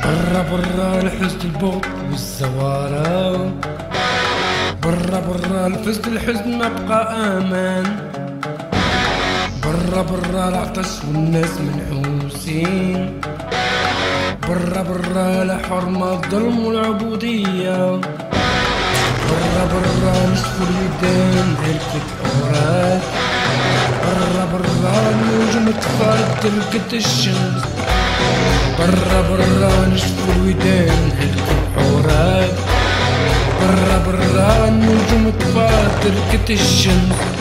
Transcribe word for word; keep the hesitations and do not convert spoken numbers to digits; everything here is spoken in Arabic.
برا برا الحزن البغض والزوارة، برا برا الفزد الحزن ما بقى امان، برا برا العطش والناس منحوسين، برا برا لا حرمة الظلم والعبودية، برا برا نشفوا اليدين هلكت أوراق، برا برا النجوم تفارق تلقت الشمس، برا برا نشفوا اليدين هلكت أوراق، برا برا النجوم تفارق تلقت الشمس.